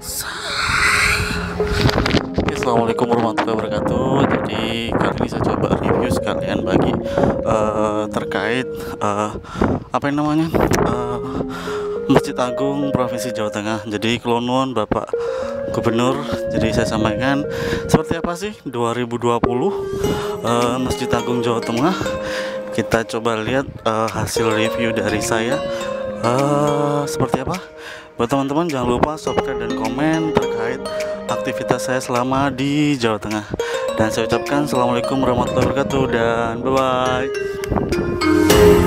Assalamualaikum warahmatullahi wabarakatuh. Jadi kali ini saya coba review sekalian bagi terkait apa yang namanya Masjid Agung Provinsi Jawa Tengah. Jadi Klonuwun Bapak Gubernur. Jadi saya sampaikan seperti apa sih 2020 Masjid Agung Jawa Tengah. Kita coba lihat hasil review dari saya seperti apa. Buat teman-teman jangan lupa subscribe dan komen terkait aktivitas saya selama di Jawa Tengah. Dan saya ucapkan assalamualaikum warahmatullahi wabarakatuh dan bye bye.